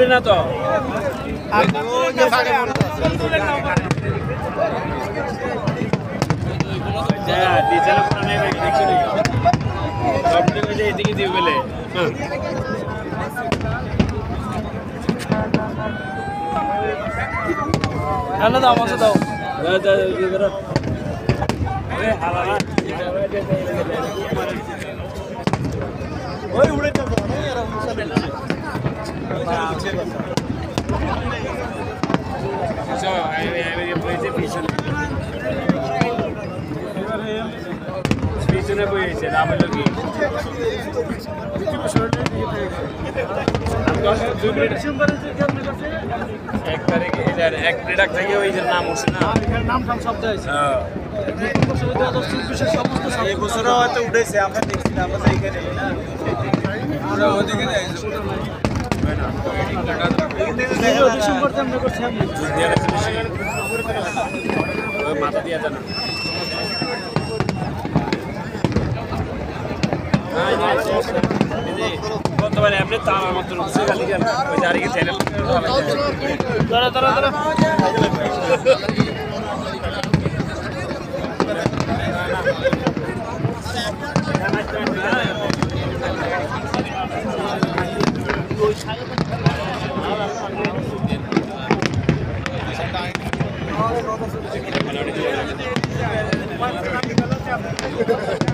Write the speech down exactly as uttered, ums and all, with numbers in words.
উড়ে না তো এদিকে দিয়ে গেলে হ্যালো দাও মাছ দাও ওই উড়ে যাবো পিছনে বইছে রামের কি এক তারিখে এক প্রোডাক্ট থেকে ওই যে নাম উঠছে না নাম নাম শব্দ হয়েছে এই বছরও হয়তো উঠেছে আমরা দেখছিলাম আমরা এইখানে মাথা দিয়া জানা বর্তমানে আপনি তার আমার তো রুচি খালি ওই জারিকে চ্যানেল ধরো ধরো ধরো Thank you.